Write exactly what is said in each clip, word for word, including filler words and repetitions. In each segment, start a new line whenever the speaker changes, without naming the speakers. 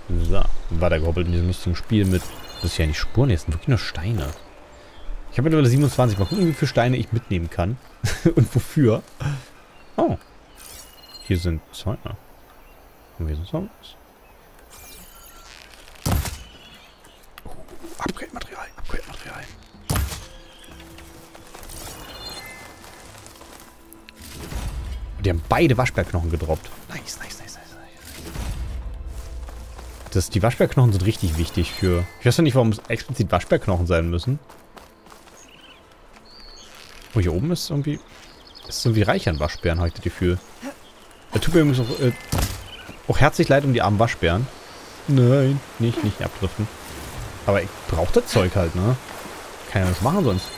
So, weitergehoppelt in diesem lustigen Spiel mit... Das ist ja nicht Spuren, jetzt sind wirklich nur Steine. Ich habe mittlerweile siebenundzwanzig. Mal gucken, wie viele Steine ich mitnehmen kann. Und wofür. Oh. Hier sind Zäune. Und hier sind Zombies. Oh, Upgrade-Material, Upgrade-Material. Die haben beide Waschbärknochen gedroppt. Nice, nice, nice, nice. Das, die Waschbärknochen sind richtig wichtig für... Ich weiß ja nicht, warum es explizit Waschbärknochen sein müssen. Oh, hier oben ist irgendwie... Ist irgendwie reich an Waschbären, habe ich das Gefühl. Er tut mir übrigens auch, äh, auch herzlich leid um die armen Waschbären. Nein, nicht, nicht abdriften. Aber ich brauche das Zeug halt, ne? Kann ja nichts machen sonst.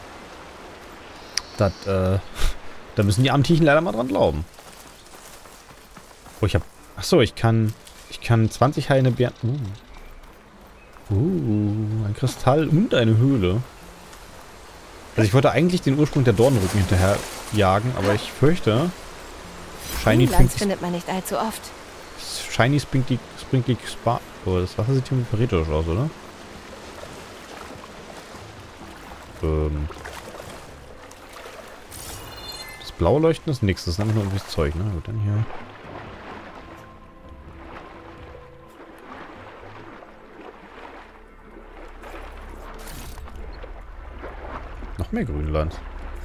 Das, äh... Da müssen die armen Tierchen leider mal dran glauben. Oh, ich hab... Achso, ich kann... Ich kann zwanzig heilende Bären... Uh. Uh, ein Kristall und eine Höhle. Also ich wollte eigentlich den Ursprung der Dornenrücken hinterher jagen, aber ich fürchte... Shiny
Lanz findet man nicht allzu oft.
Shiny Sprinkly Sprinkly Spa... Oh, das Wasser sieht hier verräterisch aus, oder? Ähm... Das blaue Leuchten ist nichts, das ist einfach nur irgendwie Zeug, ne? Gut, dann hier... Noch mehr Grünland.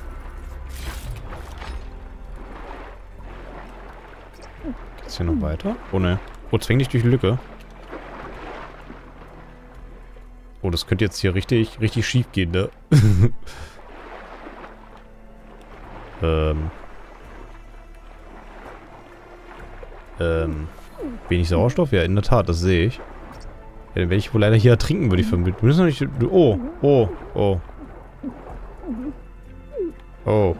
Geht's hier noch weiter? Oh ne. Oh, zwäng dich durch die Lücke. Oh, das könnte jetzt hier richtig, richtig schief gehen, ne? ähm. Ähm. Wenig Sauerstoff? Ja, in der Tat, das sehe ich. Ja, dann werde ich wohl leider hier ertrinken, würde ich vermuten. Wir müssen nicht... Oh, oh, oh. Oh.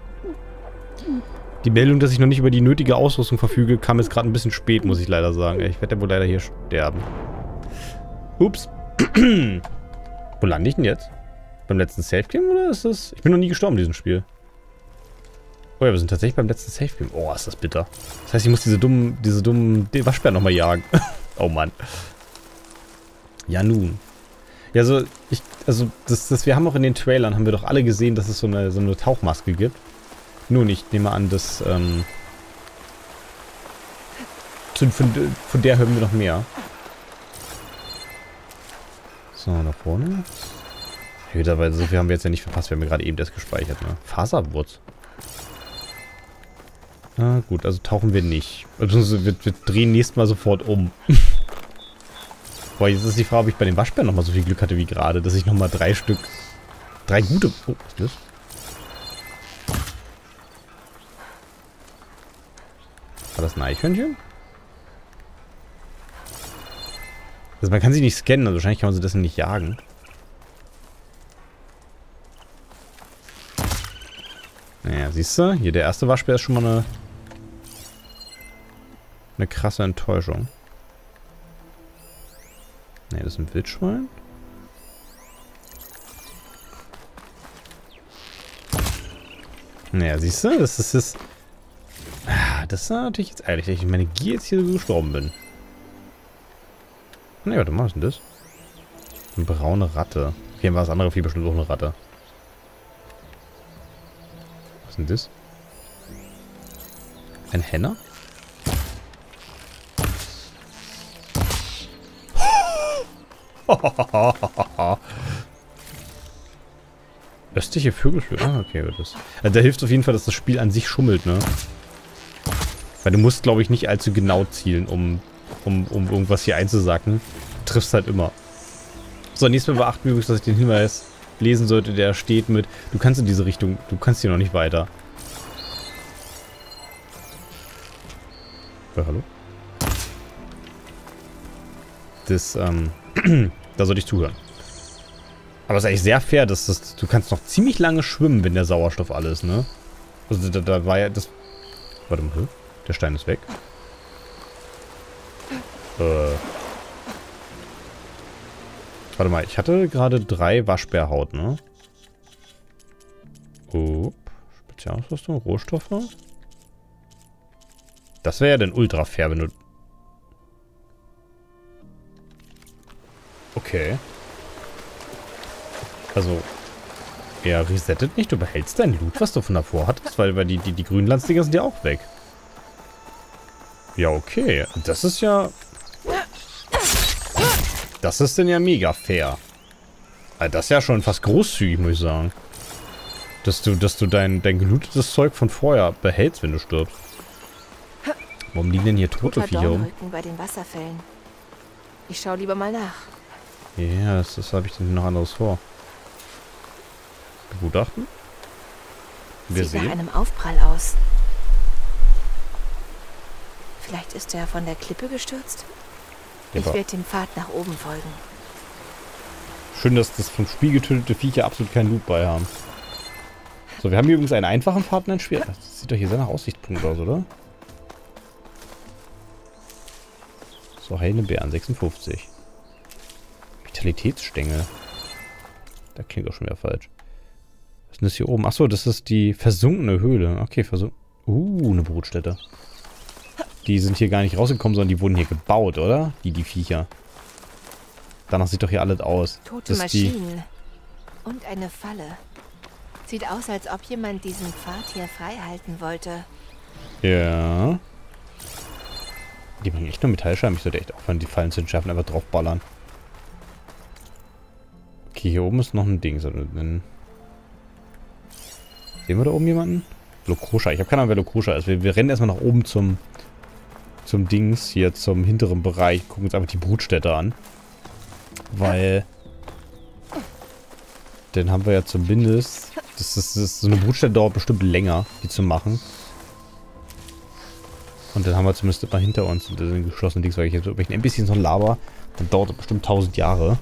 Die Meldung, dass ich noch nicht über die nötige Ausrüstung verfüge, kam jetzt gerade ein bisschen spät, muss ich leider sagen. Ich werde ja wohl leider hier sterben. Ups. Wo lande ich denn jetzt? Beim letzten Safe-Game oder ist das... Ich bin noch nie gestorben in diesem Spiel. Oh ja, wir sind tatsächlich beim letzten Safe-Game. Oh, ist das bitter. Das heißt, ich muss diese dummen, diese dummen Waschbären nochmal jagen. Oh Mann. Ja nun. Ja, also, ich, also, das, das, wir haben auch in den Trailern, haben wir doch alle gesehen, dass es so eine, so eine Tauchmaske gibt. Nun, ich nehme an, dass, ähm, von, von der hören wir noch mehr. So, da vorne. Wieder, so viel haben wir jetzt ja nicht verpasst, wir haben ja gerade eben das gespeichert, ne? Faserwurz. Na gut, also tauchen wir nicht. Also wir, wir drehen nächstes Mal sofort um. Boah, jetzt ist die Frage, ob ich bei den Waschbären nochmal so viel Glück hatte wie gerade, dass ich nochmal drei Stück... Drei gute... Oh, was ist das? War das ein Eichhörnchen? Also man kann sie nicht scannen, also wahrscheinlich kann man sie deswegen nicht jagen. Naja, siehst du? Hier, der erste Waschbär ist schon mal eine... Eine krasse Enttäuschung. Ne, das ist ein Wildschwein. Naja, siehst du? Das ist das... Ah, das ist natürlich jetzt ehrlich, dass ich meine Gier jetzt hier so gestorben bin. Ne, warte mal, was ist denn das? Eine braune Ratte. Okay, war das andere viel bestimmt auch eine Ratte. Was ist denn das? Ein Henner? Östliche Vögelspiel. Ah, okay, das. Also da hilft auf jeden Fall, dass das Spiel an sich schummelt, ne? Weil du musst, glaube ich, nicht allzu genau zielen, um, um, um irgendwas hier einzusacken. Du triffst halt immer. So, nächstes Mal beachten wir übrigens, dass ich den Hinweis lesen sollte, der steht mit, du kannst in diese Richtung, du kannst hier noch nicht weiter. Ja, hallo? Das, ähm, da sollte ich zuhören. Aber es ist eigentlich sehr fair, dass das, du kannst noch ziemlich lange schwimmen, wenn der Sauerstoff alle ist, ne? Also da, da war ja das... Warte mal, der Stein ist weg. Äh... Warte mal, ich hatte gerade drei Waschbärhaut, ne? Upp. Spezialausrüstung, Rohstoffe. Das wäre ja dann ultra fair, wenn du... Okay. Also, er resettet nicht. Du behältst dein Loot, was du von davor hattest, weil, weil die, die, die Grünlandsdinger sind ja auch weg. Ja, okay. Das ist ja... Das ist denn ja mega fair. Also das ist ja schon fast großzügig, muss ich sagen. Dass du, dass du dein, dein gelootetes Zeug von vorher behältst, wenn du stirbst. Warum liegen denn hier tote Viecher rum?
bei den Wasserfällen. Ich schau lieber mal nach.
Ja, das, das habe ich denn noch anderes vor. Begutachten? Wir
Sieht
sehen.
nach einem Aufprall aus. Vielleicht ist er von der Klippe gestürzt?
Ja,
ich werde dem Pfad nach oben folgen.
Schön, dass das vom Spiel getötete Viecher absolut keinen Loot bei haben. So, wir haben hier übrigens einen einfachen Pfad und einen schweren. Das sieht doch hier sehr nach Aussichtspunkt aus, oder? So, heilende Beeren, sechsundfünfzig. Vitalitätsstängel. Da klingt auch schon wieder falsch. Was ist denn das hier oben? Achso, das ist die versunkene Höhle. Okay, versunken. Uh, eine Brutstätte. Die sind hier gar nicht rausgekommen, sondern die wurden hier gebaut, oder? Die, die Viecher. Danach sieht doch hier alles aus.
Tote Maschinen. Und eine Falle. Sieht aus, als ob jemand diesen Pfad hier frei halten wollte.
Ja. Die bringen echt nur Metallscheiben. Ich sollte echt aufhören, die Fallen zu entschärfen, einfach draufballern. Okay, hier oben ist noch ein Ding. Sehen wir da oben jemanden? Lokrusha. Ich habe keine Ahnung, wer Lokrusha ist. Wir, wir rennen erstmal nach oben zum zum Dings, hier zum hinteren Bereich. Gucken uns einfach die Brutstätte an. Weil dann haben wir ja zumindest... Das ist, das ist, so eine Brutstätte dauert bestimmt länger, die zu machen. Und dann haben wir zumindest immer hinter uns den geschlossenen Dings, weil ich jetzt wenn ich ein bisschen so ein Laber, dann dauert das bestimmt tausend Jahre.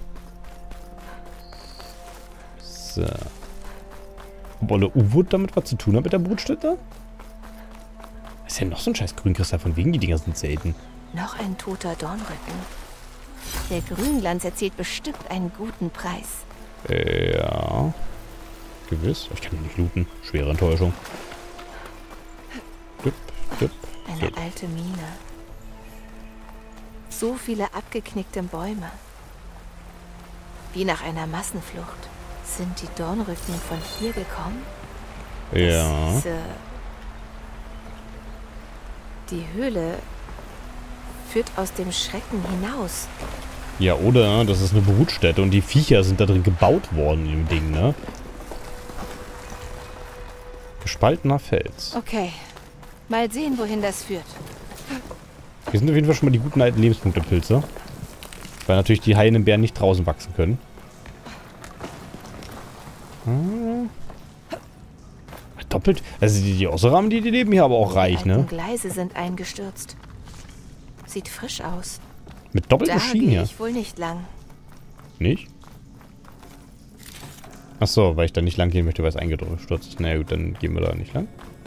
So. Ob Olle U-Wood damit was zu tun hat mit der Brutstätte? Was ist denn noch so ein scheiß Grünkristall? Von wegen, die Dinger sind selten.
Noch ein toter Dornrücken. Der Grünglanz erzielt bestimmt einen guten Preis.
Ja. Gewiss. Ich kann ihn nicht looten. Schwere Enttäuschung. Düpp, düpp,
Eine
düpp.
alte Mine. So viele abgeknickte Bäume. Wie nach einer Massenflucht. Sind die Dornrücken von hier gekommen?
Ja.
Das, äh, die Höhle führt aus dem Schrecken hinaus.
Ja, oder? Das ist eine Brutstätte und die Viecher sind da drin gebaut worden im Ding, ne? Gespaltener Fels.
Okay. Mal sehen, wohin das führt.
Hier sind auf jeden Fall schon mal die guten alten Lebenspunkte-Pilze. Weil natürlich die heilenden Beeren nicht draußen wachsen können. Hm. Doppelt. Also die, die Osseram, die, die leben hier aber auch reich, ne?
Die Gleise sind eingestürzt. Sieht frisch aus.
Mit doppelten
Da
Schienen
gehe
hier.
ich wohl nicht lang.
Nicht? Achso, weil ich da nicht lang gehen möchte, weil es eingestürzt ist. Na gut, dann gehen wir da nicht lang.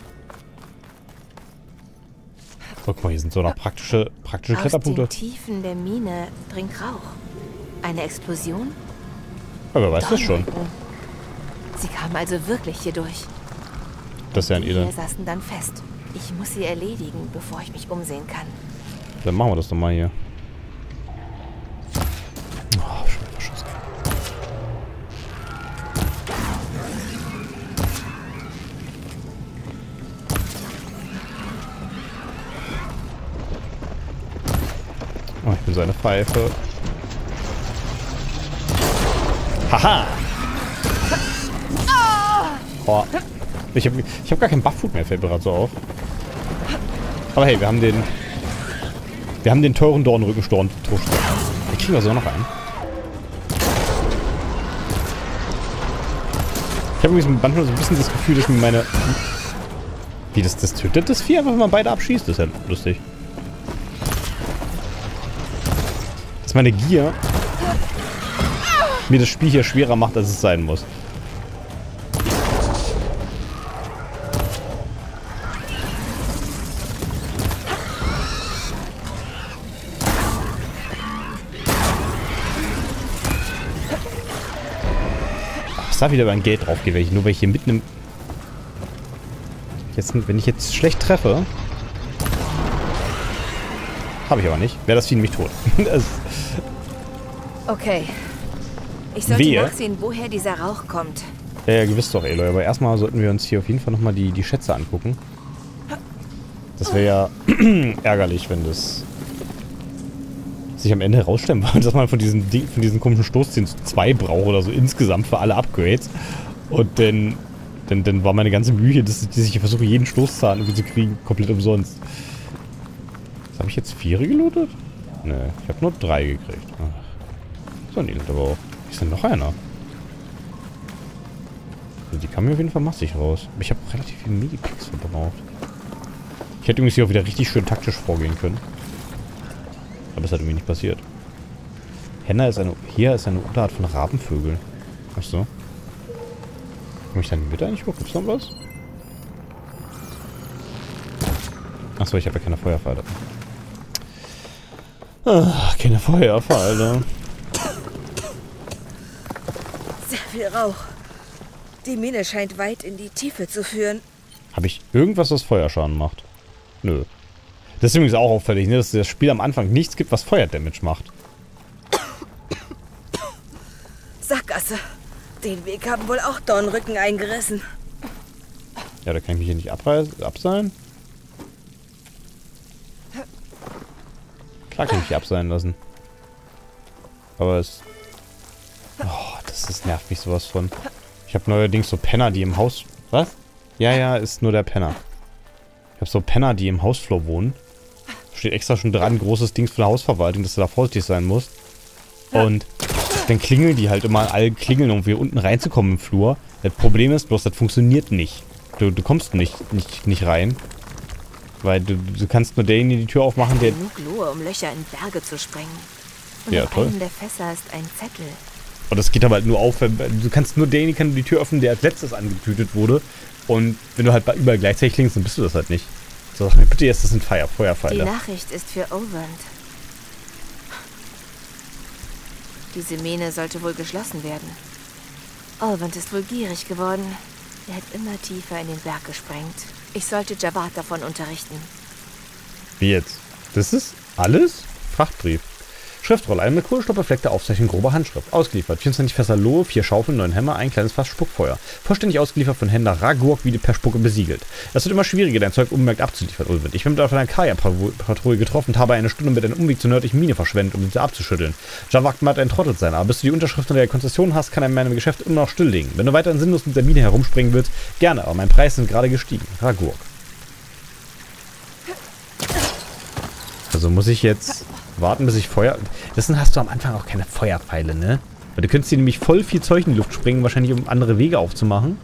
Oh, guck mal, hier sind so noch praktische, praktische Kletterpunkte.
Aus den Tiefen der Mine dringt Rauch. Eine Explosion?
Aber wer weiß das schon.
Dornrücken. Sie kamen also wirklich hier durch.
Das ist ja ein
Die
Elend.
hier saßen dann fest. Ich muss sie erledigen, bevor ich mich umsehen kann.
Dann machen wir das doch mal hier. Oh, schon wieder Schuss. Oh, ich bin so eine Pfeife. Haha! Oh. Ich habe ich hab gar kein Buff-Food mehr, fällt mir gerade so auf. Aber hey, wir haben den... Wir haben den teuren Dornrückenstorn. Wir kriegen wir sogar noch einen. Ich habe übrigens manchmal so ein bisschen das Gefühl, dass mir meine... Wie, das, das tötet das Vieh einfach, wenn man beide abschießt? Das ist ja lustig. Dass meine Gier mir das Spiel hier schwerer macht, als es sein muss. Da wieder mein Geld drauf gehe, nur weil ich hier mitten im... Jetzt, wenn ich jetzt schlecht treffe... Habe ich aber nicht. Wäre das Vieh nämlich tot. Das
Okay. Ich sollte
Wehe.
nachsehen, woher dieser Rauch kommt.
Ja, ja, gewiss doch, Aloy. Aber erstmal sollten wir uns hier auf jeden Fall nochmal die, die Schätze angucken. Das wäre ja ärgerlich, wenn das sich am Ende herausstellen würde, dass man von diesen, Ding, von diesen komischen Stoßzähnen zwei braucht oder so insgesamt für alle Upgrades. Und dann, dann, dann war meine ganze Mühe hier, dass, dass ich versuche, jeden Stoßzahn irgendwie zu kriegen, komplett umsonst. Habe ich jetzt vier gelootet? Ne, ich habe nur drei gekriegt. Ach. So ein Elend aber auch. Ist denn noch einer? Also die kam mir auf jeden Fall massig raus. Aber ich habe relativ viel Medipacks verbraucht. Ich hätte übrigens hier auch wieder richtig schön taktisch vorgehen können. Aber es hat irgendwie nicht passiert. Henna ist eine... Hier ist eine Unterart von Rabenvögeln. Achso. Komm ich dann mit eigentlich? Gibt's noch was? Achso, ich habe ja keine Feuerpfeile. Ah, keine Feuerpfeile.
Sehr viel Rauch. Die Mine scheint weit in die Tiefe zu führen.
Habe ich irgendwas, was Feuerschaden macht? Nö. Das ist übrigens auch auffällig, ne, dass das Spiel am Anfang nichts gibt, was Feuerdamage macht.
Sackgasse. Den Weg haben wohl auch Dornrücken eingerissen.
Ja, da kann ich mich hier nicht abreißen, abseilen. Klar kann ich mich abseilen lassen. Aber es... Oh, das, das nervt mich sowas von. Ich habe neuerdings so Penner, die im Haus... Was? Ja, ja, ist nur der Penner. Ich habe so Penner, die im Hausflur wohnen. Steht extra schon dran, großes Ding für die Hausverwaltung, dass du da vorsichtig sein musst. Und dann klingeln die halt immer, alle klingeln, um hier unten reinzukommen im Flur. Das Problem ist bloß, das funktioniert nicht. Du, du kommst nicht, nicht, nicht rein. Weil du, du kannst nur derjenige die Tür aufmachen, der...
Genug Lohe, um Löcher in Berge zu sprengen. Und
Ja,
auf
toll.
einem der Fässer ist ein Zettel.
Und das geht aber halt nur auf, wenn, du kannst nur derjenige kann die Tür öffnen, der als letztes angetütet wurde. Und wenn du halt bei überall gleichzeitig klingst, dann bist du das halt nicht. So, sag mir bitte jetzt, das sind Feuer,
Die
Feuerpfeile.
Nachricht ist für Olvand. Diese Mine sollte wohl geschlossen werden. Olvand ist wohl gierig geworden. Er hat immer tiefer in den Berg gesprengt. Ich sollte Javad davon unterrichten.
Wie jetzt? Das ist alles? Frachtbrief. Schriftrolle, eine mit Kohlenstoff befleckte Aufzeichnung grober Handschrift. Ausgeliefert. vierundzwanzig Fässer Lohe, vier Schaufeln, neun Hämmer, ein kleines Fass Spuckfeuer. Vollständig ausgeliefert von Händler Ragurk, wie per Spucke besiegelt. Es wird immer schwieriger, dein Zeug unbemerkt abzuliefern, Ulwin. Ich bin mit auf einer Kaya-Patrouille getroffen und habe eine Stunde mit einem Umweg zur nördlichen Mine verschwendet, um diese abzuschütteln. Javak mag ein Trottel sein, aber bis du die Unterschrift unter der Konzession hast, kann er mein Geschäft immer noch stilllegen. Wenn du weiterhin sinnlos mit der Mine herumspringen willst, gerne, aber mein Preis ist gerade gestiegen. Ragurk. Also muss ich jetzt warten, bis ich Feuer... Deswegen hast du am Anfang auch keine Feuerpfeile, ne? Weil du könntest dir nämlich voll viel Zeug in die Luft springen, wahrscheinlich um andere Wege aufzumachen.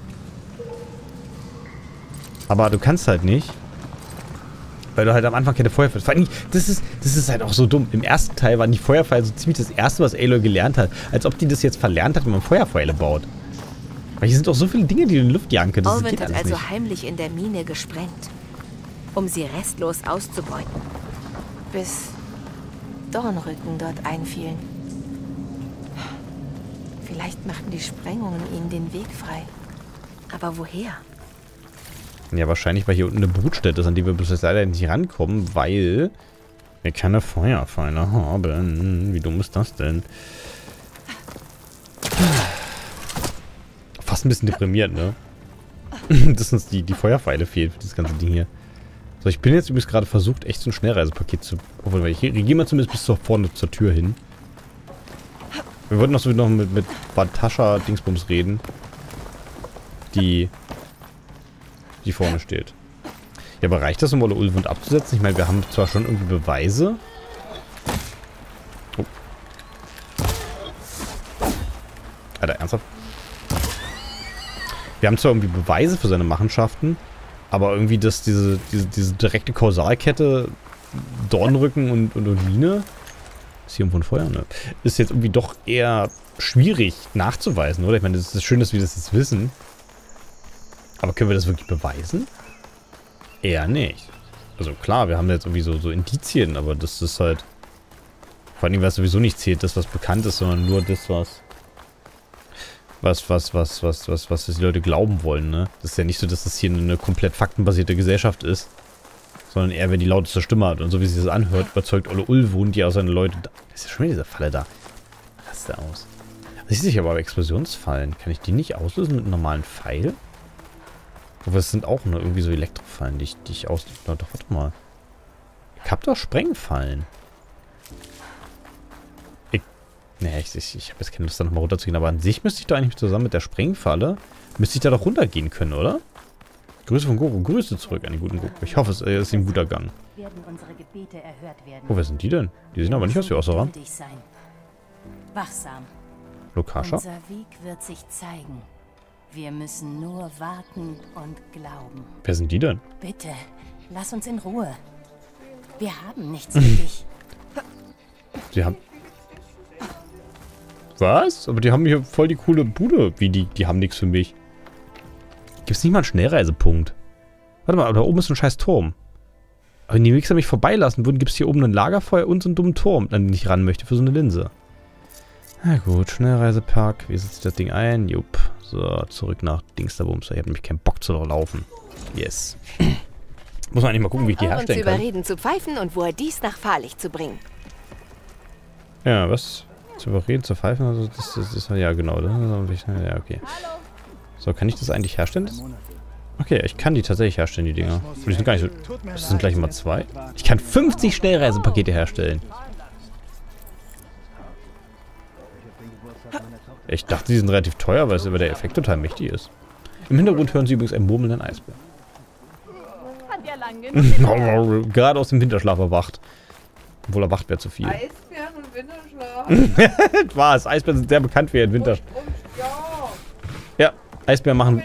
Aber du kannst halt nicht. Weil du halt am Anfang keine Feuerpfeile... Vor allem, das ist, das ist halt auch so dumm. Im ersten Teil waren die Feuerpfeile so ziemlich das Erste, was Aloy gelernt hat. Als ob die das jetzt verlernt hat, wenn man Feuerpfeile baut. Weil hier sind doch so viele Dinge, die du in die Luft jagen könntest.
Olvand hat also nicht. heimlich in der Mine gesprengt, um sie restlos auszubeuten. Bis Dornrücken dort einfielen. Vielleicht machten die Sprengungen ihnen den Weg frei. Aber woher?
Ja, wahrscheinlich, weil hier unten eine Brutstätte ist, an die wir bis jetzt leider nicht rankommen, weil wir keine Feuerpfeile haben. Wie dumm ist das denn? Fast ein bisschen deprimiert, ne? Dass uns die, die Feuerpfeile fehlen für das ganze Ding hier. So, ich bin jetzt übrigens gerade versucht, echt so ein Schnellreisepaket zu... Obwohl, ich gehe mal zumindest bis zur vorne zur Tür hin. Wir wollten noch so noch mit, mit Batascha Dingsbums reden. Die... Die vorne steht. Ja, aber reicht das, um Olle Ulwund abzusetzen? Ich meine, wir haben zwar schon irgendwie Beweise. Oh. Alter, ernsthaft? Wir haben zwar irgendwie Beweise für seine Machenschaften, aber irgendwie das, diese, diese, diese direkte Kausalkette Dornrücken und, und, und Mine, ist hier irgendwo ein Feuer, ne? Ist jetzt irgendwie doch eher schwierig nachzuweisen, oder? Ich meine, es ist schön, dass wir das jetzt wissen. Aber können wir das wirklich beweisen? Eher nicht. Also klar, wir haben jetzt irgendwie so, so Indizien, aber das ist halt... Vor allem, was sowieso nicht zählt, das, was bekannt ist, sondern nur das, was... Was, was, was, was, was, was die Leute glauben wollen, ne? Das ist ja nicht so, dass das hier eine komplett faktenbasierte Gesellschaft ist. Sondern eher, wer die lauteste Stimme hat. Und so wie sich das anhört, überzeugt Olle Ulwund, die auch seine Leute... Da ist ja schon wieder diese Falle da. Das Äxte aus. Das sieht sich aber bei Explosionsfallen. Kann ich die nicht auslösen mit einem normalen Pfeil? Aber es sind auch nur irgendwie so Elektrofallen, die ich, die ich auslöse. Doch, warte mal. Ich hab doch Sprengfallen. Ich, ne, ich, ich, ich habe jetzt keine Lust, da nochmal runterzugehen. Aber an sich müsste ich da eigentlich zusammen mit der Sprengfalle, müsste ich da doch runtergehen können, oder? Grüße von Goku. Grüße zurück an den guten Goku. Ich hoffe, es äh, ist ein guter Gang. Oh, wer sind die denn? Die sehen aber nicht aus wie Osseram.
Wachsam.
Lokasha?
Unser Weg wird sich zeigen. Wir müssen nur warten und glauben.
Wer sind die denn?
Bitte, lass uns in Ruhe. Wir haben nichts für dich.
Die haben... Was? Aber die haben hier voll die coole Bude. Wie, die, die haben nichts für mich. Gibt's nicht mal einen Schnellreisepunkt? Warte mal, da oben ist ein scheiß Turm. Aber wenn die Mixer mich vorbeilassen würden, gibt es hier oben ein Lagerfeuer und so einen dummen Turm, an den ich ran möchte für so eine Linse. Na gut, Schnellreisepark. Wie setzt das Ding ein? Jupp. So, zurück nach Dingsterbums. Ich habe nämlich keinen Bock zu laufen. Yes. Muss man eigentlich mal gucken, wie ich die herstellen kann.
Zu überreden zu pfeifen und wo er dies nach Fahrlicht zu bringen.
Ja, was? Zu überreden, zu pfeifen? Also das, das ist ja genau. Ja, okay. So, kann ich das eigentlich herstellen? Okay, ich kann die tatsächlich herstellen, die Dinger. Die sind gar nicht so... Das sind gleich mal zwei. Ich kann fünfzig Schnellreisepakete herstellen. Ich dachte, die sind relativ teuer, weil es aber der Effekt total mächtig ist. Im Hintergrund hören Sie übrigens einen murmelnden Eisbär. Gerade aus dem Winterschlaf erwacht. Obwohl erwacht wäre zu viel.
Eisbären und Winterschlaf.
Was? Eisbären sind sehr bekannt für ihren Winterschlaf. Ja, Eisbären machen...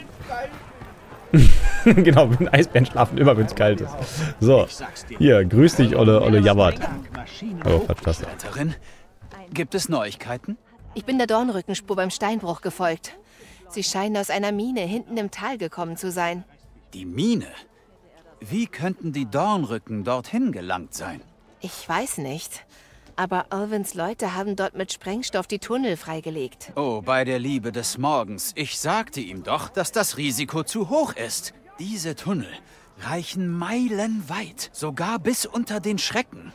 Genau, Eisbären schlafen immer, wenn es kalt ist. So, hier, grüß dich, Olle, Olle Jabbert. Oh, Verpasst.
Gibt es Neuigkeiten?
Ich bin der Dornrückenspur beim Steinbruch gefolgt. Sie scheinen aus einer Mine hinten im Tal gekommen zu sein.
Die Mine? Wie könnten die Dornrücken dorthin gelangt sein?
Ich weiß nicht. Aber Alvins Leute haben dort mit Sprengstoff die Tunnel freigelegt.
Oh, bei der Liebe des Morgens. Ich sagte ihm doch, dass das Risiko zu hoch ist. Diese Tunnel reichen meilenweit, sogar bis unter den Schrecken.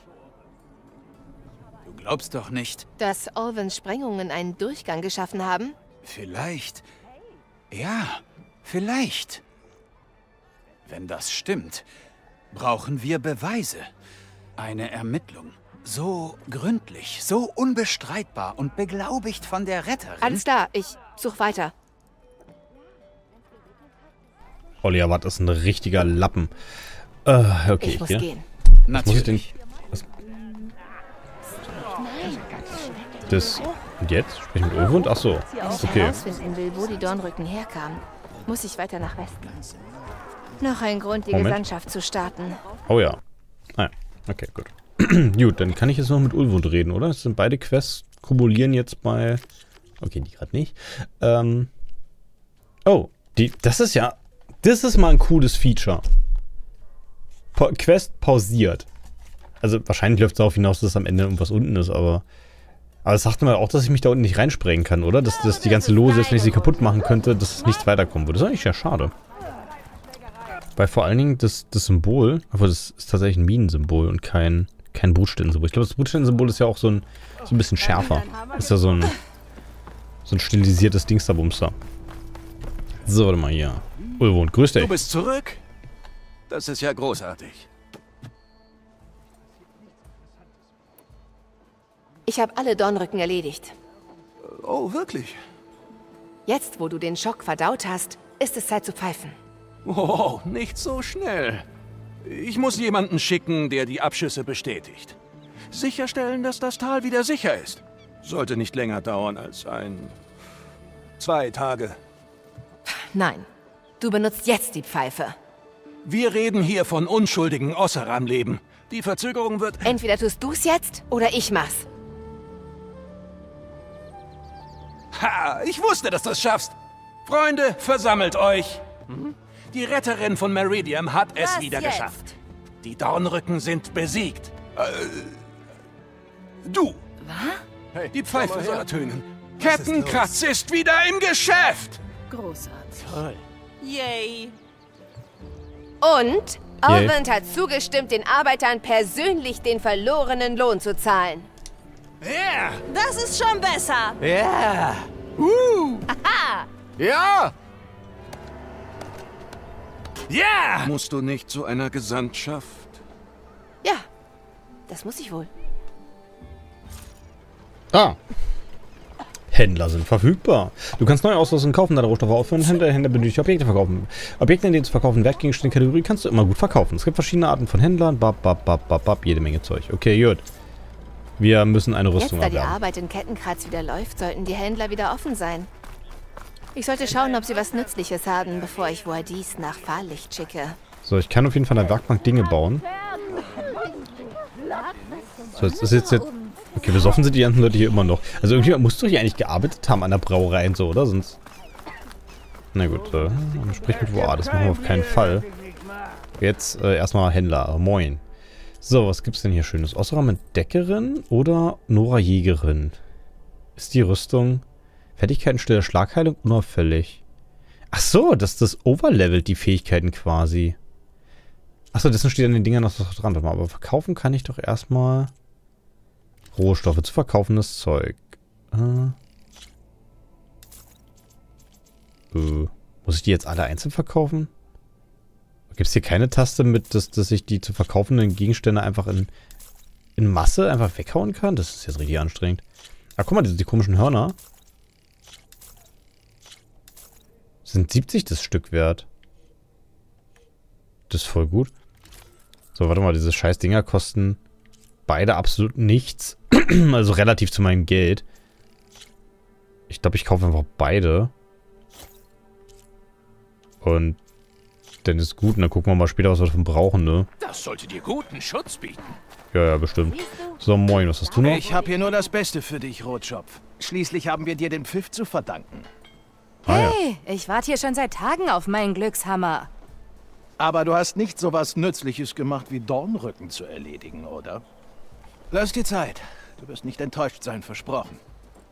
Du glaubst doch nicht...
Dass Alvins Sprengungen einen Durchgang geschaffen haben?
Vielleicht. Ja, vielleicht. Wenn das stimmt, brauchen wir Beweise. Eine Ermittlung. So gründlich, so unbestreitbar und beglaubigt von der Retterin.
Alles klar, ich such weiter.
Olli Jabbert ist ein richtiger Lappen. Äh, okay.
Ich muss
ja.
gehen.
Was muss ich denn... Was? Das... Und jetzt? Sprich mit Ulwund? Ach so.
Wenn ich
Okay.
herausfinden will, wo die Dornrücken herkamen, muss ich weiter nach Westen. Noch ein Grund, die
Moment.
Gesandtschaft zu starten.
Oh ja. Ah ja. Okay, gut. Gut, dann kann ich jetzt noch mit Ulwund reden, oder? Das sind beide Quests, kumulieren jetzt bei... Okay, die gerade nicht. Ähm... Oh, die... Das ist ja... Das ist mal ein cooles Feature. Pa Quest pausiert. Also wahrscheinlich läuft es darauf hinaus, dass am Ende irgendwas unten ist, aber... Aber das sagt man auch, dass ich mich da unten nicht reinsprengen kann, oder? Dass, dass die ganze Lose jetzt, wenn ich sie kaputt machen könnte, dass es nichts weiterkommen würde. Das ist eigentlich ja schade. Weil vor allen Dingen das, das Symbol, aber das ist tatsächlich ein Minensymbol und kein, kein Brutstätten-Symbol. Ich glaube, das Brutstätten-Symbol ist ja auch so ein, so ein bisschen schärfer. Ist ja so ein, so ein stilisiertes Dingsterbumster. So, warte mal hier. Ulwund, grüß dich.
Du bist zurück? Das ist ja großartig.
Ich habe alle Dornrücken erledigt.
Oh, wirklich?
Jetzt, wo du den Schock verdaut hast, ist es Zeit zu pfeifen.
Oh, nicht so schnell. Ich muss jemanden schicken, der die Abschüsse bestätigt. Sicherstellen, dass das Tal wieder sicher ist. Sollte nicht länger dauern als ein... zwei Tage.
Nein, du benutzt jetzt die Pfeife.
Wir reden hier von unschuldigen Osseram-Leben. Die Verzögerung wird...
Entweder tust du's jetzt oder ich mach's.
Ha! Ich wusste, dass du es schaffst. Freunde, versammelt euch. Hm? Die Retterin von Meridian hat es
Was
wieder
jetzt?
geschafft. Die Dornrücken sind besiegt. Äh, du.
Was?
Die Pfeife soll ertönen. Kettenkratz ist wieder im Geschäft.
Großartig.
Toll.
Yay.
Und Alvin hat zugestimmt, den Arbeitern persönlich den verlorenen Lohn zu zahlen.
Ja,
Das Das ist schon besser.
Ja. Uh.
Aha.
Ja. Ja. Musst du nicht zu einer Gesandtschaft?
Ja, das muss ich wohl.
Ah. Händler sind verfügbar. Du kannst neue Ausrüstung kaufen, da Rohstoffe aufführen. Händler, Händler benötigt Objekte verkaufen. Objekte, in denen zu verkaufen Wertgegenstände Kategorie kannst du immer gut verkaufen. Es gibt verschiedene Arten von Händlern. Bab, bab, bab, bab, bab, jede Menge Zeug. Okay, gut. Wir müssen eine Rüstung
Jetzt, da die
erwerben.
Arbeit in Kettenkratz wieder läuft, sollten die Händler wieder offen sein. Ich sollte schauen, ob sie was Nützliches haben, bevor ich Wadis nach Fahrlicht schicke.
So, ich kann auf jeden Fall an der Werkbank Dinge bauen. So, jetzt ist jetzt... jetzt okay, besoffen sind die ganzen Leute hier immer noch. Also irgendjemand muss doch hier eigentlich gearbeitet haben an der Brauerei und so, oder? Sonst... Na gut, äh, sprich mit Wad, das machen wir auf keinen Fall. Jetzt äh, erstmal Händler. Moin. So, was gibt's denn hier Schönes? Osram Entdeckerin oder Nora Jägerin? Ist die Rüstung... Fertigkeiten, stille Schlagheilung, unauffällig. Ach so, das, das overlevelt die Fähigkeiten quasi. Ach so, deswegen steht an den Dingern noch so dran. Warte mal, aber verkaufen kann ich doch erstmal Rohstoffe zu verkaufendes Zeug. Äh. Äh. Muss ich die jetzt alle einzeln verkaufen? Gibt es hier keine Taste mit, dass, dass ich die zu verkaufenden Gegenstände einfach in, in Masse einfach weghauen kann? Das ist jetzt richtig anstrengend. Ah, guck mal, die, die komischen Hörner. Sind siebzig das Stück wert. Das ist voll gut. So, warte mal, diese scheiß Dinger kosten beide absolut nichts. Also relativ zu meinem Geld. Ich glaube, ich kaufe einfach beide. Und dann ist gut. Und dann gucken wir mal später, was wir davon brauchen, ne?
Das sollte dir guten Schutz bieten.
Ja, ja, bestimmt. So, moin, was hast du noch?
Ich habe hier nur das Beste für dich, Rotschopf. Schließlich haben wir dir den Pfiff zu verdanken.
Ah, ja.
Hey, ich warte hier schon seit Tagen auf meinen Glückshammer.
Aber du hast nicht so was Nützliches gemacht, wie Dornrücken zu erledigen, oder? Lass dir Zeit. Du wirst nicht enttäuscht sein, versprochen.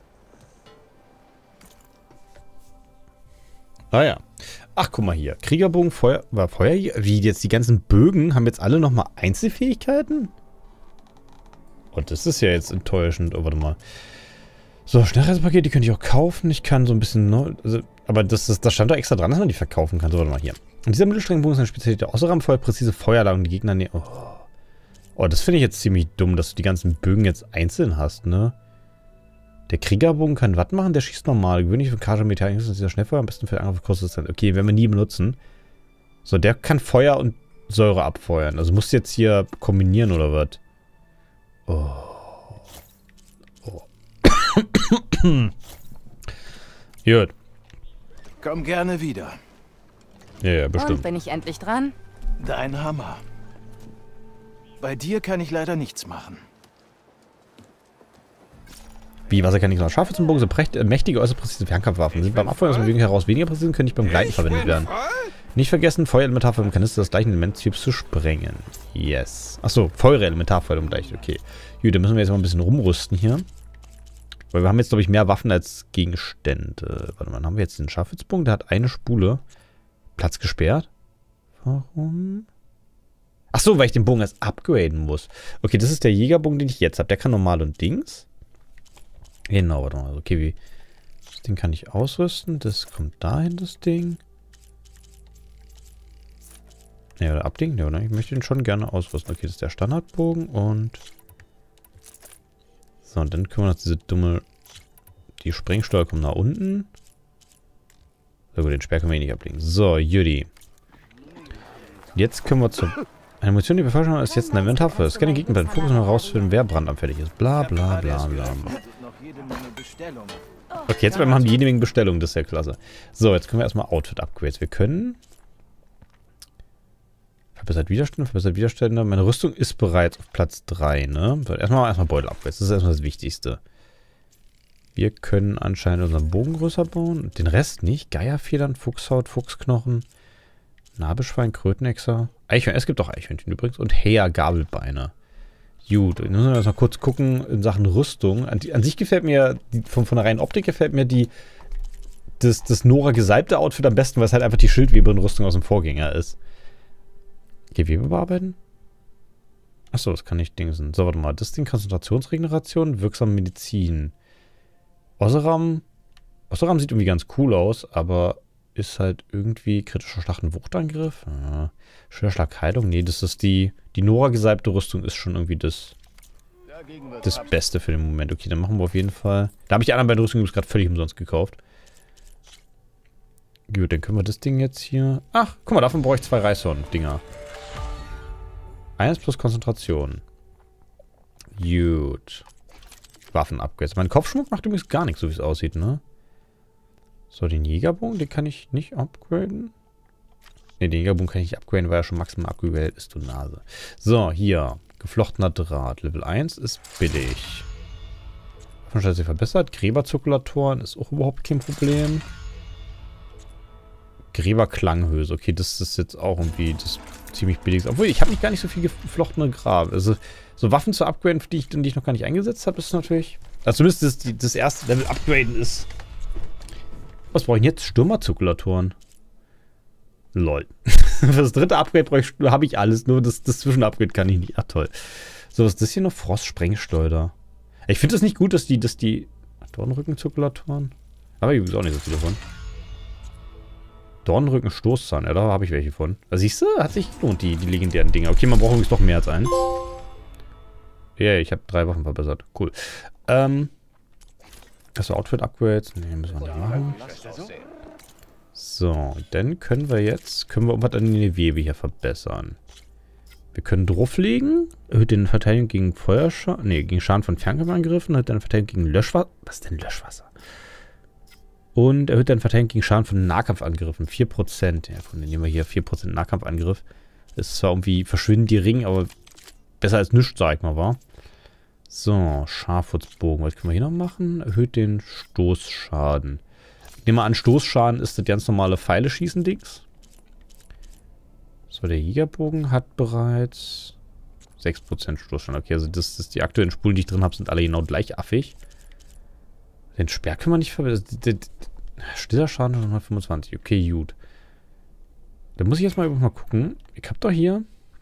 Ah ja. Ach, guck mal hier. Kriegerbogen, Feuer... War Feuer... Wie, jetzt die ganzen Bögen haben jetzt alle nochmal Einzelfähigkeiten? Oh, das ist ja jetzt enttäuschend. Oh, warte mal. So, Schnellreisepaket, die könnte ich auch kaufen. Ich kann so ein bisschen... Neu, also, aber das, das, das stand doch extra dran, dass man die verkaufen kann. So, warte mal hier. Und dieser Mittelstreckenbogen ist eine Spezialität. Außerdem voll präzise Feuerlagen, die Gegner... Ne oh. oh, das finde ich jetzt ziemlich dumm, dass du die ganzen Bögen jetzt einzeln hast, ne? Der Kriegerbogen kann was machen? Der schießt normal. Gewöhnlich für Karte Metall ist dieser Schnellfeuer. Am besten für Angriff kostet es dann. Okay, werden wir nie benutzen. So, der kann Feuer und Säure abfeuern. Also musst du jetzt hier kombinieren oder was? Oh. Oh. Gut.
Komm gerne wieder.
Ja, ja,
Und
bestimmt.
bin ich endlich dran?
Dein Hammer. Bei dir kann ich leider nichts machen.
Wie, Wasser kann ich noch? Scharfe zum Bogen sind prächt, äh, mächtige, äußerst präzise Fernkampfwaffen. Sind beim Abfeuern aus Bewegung heraus weniger präzise, können nicht beim Gleiten verwendet werden. Nicht vergessen, Feuerelementarfeuer im Kanister des gleichen Elementtyps zu sprengen. Yes. Achso, Feuerelementarfeuer im gleichen. Okay. Gut, dann müssen wir jetzt mal ein bisschen rumrüsten hier. Weil wir haben jetzt, glaube ich, mehr Waffen als Gegenstände. Warte mal, dann haben wir jetzt den Scharfheitsbogen. Der hat eine Spule. Platz gesperrt. Warum? Achso, weil ich den Bogen erst upgraden muss. Okay, das ist der Jägerbogen, den ich jetzt habe. Der kann normal und Dings. Genau, warte mal. Okay, wie... Das Ding kann ich ausrüsten. Das kommt dahin, das Ding. Ne, oder Abding? Ne, oder? Ich möchte den schon gerne ausrüsten. Okay, das ist der Standardbogen und... So, und dann können wir noch diese dumme... Die Sprengsteuer kommt nach unten. So gut, den Speer können wir eh nicht ablegen. So, Judy. Jetzt können wir zur... Eine Munition, die wir falsch haben, ist jetzt ein Inventarfeuer. Scanne Gegner bei den Fokus und herausfinden, wer brandanfällig ist. Bla, bla, bla, bla, bla. Okay, jetzt haben wir jede Menge Bestellungen. Das ist ja klasse. So, jetzt können wir erstmal Outfit-Upgrades. Wir können... Verbessert Widerstände, verbessert Widerstände. Meine Rüstung ist bereits auf Platz drei, ne? Erstmal, erstmal Beutel-Upgrades. Das ist erstmal das Wichtigste. Wir können anscheinend unseren Bogen größer bauen. Den Rest nicht. Geierfedern, Fuchshaut, Fuchsknochen, Nabelschwein, Krötenechser. Eichhörnchen. Es gibt auch Eichhörnchen übrigens. Und Heer, Gabelbeine. Gut, wir müssen erstmal kurz gucken in Sachen Rüstung. An, die, an sich gefällt mir, die, von, von der reinen Optik gefällt mir die das, das Nora gesalbte Outfit am besten, weil es halt einfach die Schildweberin-Rüstung aus dem Vorgänger ist. Gewebe bearbeiten? Achso, das kann ich dingsen. So, warte mal. Das Ding Konzentrationsregeneration, wirksame Medizin. Osseram. Osseram sieht irgendwie ganz cool aus, aber ist halt irgendwie kritischer Schlachtenwuchtangriff. Ja. Schwerschlagheilung. Nee, das ist die. Die Nora-gesalbte Rüstung ist schon irgendwie das. Das Beste für den Moment. Okay, dann machen wir auf jeden Fall. Da habe ich die anderen beiden Rüstungen gerade völlig umsonst gekauft. Gut, dann können wir das Ding jetzt hier... Ach, guck mal, davon brauche ich zwei Reishorn-Dinger. Eins plus Konzentration. Gut. Waffen-Upgrades. Mein Kopfschmuck macht übrigens gar nichts, so wie es aussieht, ne? So, den Jägerbogen, den kann ich nicht upgraden. Ne, den Jägerbogen kann ich nicht upgraden, weil er schon maximal abgegradet ist, du Nase. So, hier. Geflochtener Draht. Level eins ist billig. Waffenscheiße verbessert. Gräberzirkulatoren ist auch überhaupt kein Problem. Gräberklanghülse. Okay, das ist jetzt auch irgendwie das ziemlich billigste. Obwohl, ich habe nicht gar nicht so viel geflochtene Grab. Also, so Waffen zu upgraden, die ich, die ich noch gar nicht eingesetzt habe, ist natürlich... Also zumindest das, das erste Level upgraden ist... Was brauche ich denn jetzt? Stürmerzirkulatoren. Lol. Für das dritte Upgrade habe ich alles, nur das, das Zwischenupgrade kann ich nicht. Ach toll. So, was ist das hier noch? Frostsprengsteuer. Ich finde es nicht gut, dass die, dass die... Dornrückenzirkulatoren? Aber ich habe auch nicht so viele von. Dornrücken, Stoßzahn. Ja, da habe ich welche von. Da siehst du, hat sich gelohnt, die, die legendären Dinger. Okay, man braucht übrigens doch mehr als einen. Ja, yeah, ich habe drei Waffen verbessert. Cool. Ähm. Das war Outfit-Upgrades. Ne, müssen wir nicht machen. So, dann können wir jetzt, können wir irgendwas an den Gewebe hier verbessern. Wir können drauflegen, erhöht den Verteidigung gegen Feuerschaden, ne, gegen Schaden von Fernkampfangriffen, erhöht den Verteidigung gegen Löschwasser. Was ist denn Löschwasser? Und erhöht den Verteidigung gegen Schaden von Nahkampfangriffen. vier Prozent. Ja, von denen nehmen wir hier vier Prozent Nahkampfangriff. Ist zwar irgendwie verschwindend gering, aber besser als nichts, sag ich mal, war. So, Scharfschutzbogen. Was können wir hier noch machen? Erhöht den Stoßschaden. Ich nehme an, Stoßschaden ist das ganz normale Pfeile-Schießen-Dings. So, der Jägerbogen hat bereits sechs Prozent Stoßschaden. Okay, also das, das die aktuellen Spulen, die ich drin habe, sind alle genau gleich affig. Den Speer können wir nicht verbessern. Stiller Schaden von hundertfünfundzwanzig. Okay, gut. Dann muss ich jetzt mal, mal gucken. Ich habe doch hier...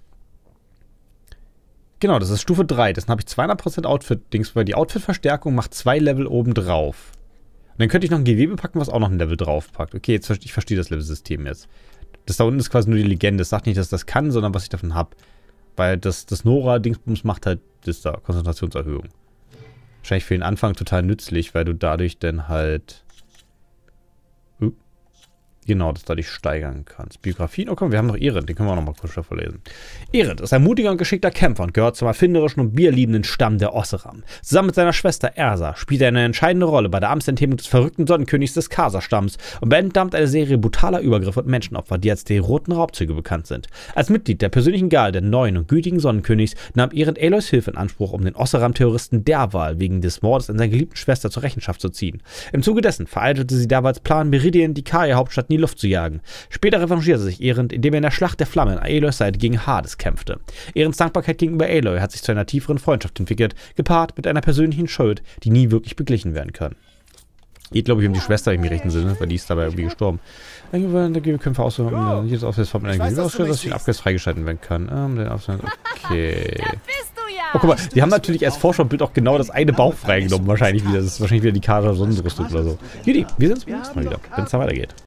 Genau, das ist Stufe drei. Das habe ich zweihundert Prozent Outfit-Dings, weil die Outfit-Verstärkung macht zwei Level oben drauf. Und dann könnte ich noch ein Gewebe packen, was auch noch ein Level drauf packt. Okay, jetzt ich verstehe das Level-System jetzt. Das da unten ist quasi nur die Legende. Das sagt nicht, dass das kann, sondern was ich davon habe. Weil das, das Nora-Dingsbums macht halt das da, Konzentrationserhöhung. Wahrscheinlich für den Anfang total nützlich, weil du dadurch dann halt... Uh, genau, das dadurch steigern kannst. Biografien, oh komm, wir haben noch Erit, den können wir auch noch mal kurz vorlesen. Erit ist ein mutiger und geschickter Kämpfer und gehört zum erfinderischen und bierliebenden Stamm der Osseram. Zusammen mit seiner Schwester Ersa spielt er eine entscheidende Rolle bei der Amtsenthebung des verrückten Sonnenkönigs des Khazar-Stamms und beendammt eine Serie brutaler Übergriffe und Menschenopfer, die als die roten Raubzüge bekannt sind. Als Mitglied der persönlichen Garde der neuen und gütigen Sonnenkönigs nahm Erit Aloys Hilfe in Anspruch, um den Osseram-Terroristen Derval wegen des Mordes an seiner geliebten Schwester zur Rechenschaft zu ziehen. Im Zuge dessen vereitelte sie Dervals Plan, Meridian, die Kaya-Hauptstadt, in die Luft zu jagen. Später revanchierte sich Erit, indem er in der Schlacht der Flamme an Aloys Seite gegen Hades kämpfte. Erins Dankbarkeit gegenüber Aloy hat sich zu einer tieferen Freundschaft entwickelt, gepaart mit einer persönlichen Schuld, die nie wirklich beglichen werden kann. Geht, glaube ich, um die Schwester im rechten Sinne, weil die ist dabei irgendwie gestorben. Wir können auswählen, jedes Aufsatz von einem Gewebe ausstellen, dass den Abgleis freigeschalten werden kann. Ähm, den Aufsatz, okay. Oh, guck mal, die haben natürlich als Vorschaubild auch genau das eine Bauch freigenommen, wahrscheinlich wieder. Das ist wahrscheinlich wieder die Kader Sonnenrüstung oder so. Judy, wir sehen uns beim nächsten Mal wieder, wenn es da weitergeht.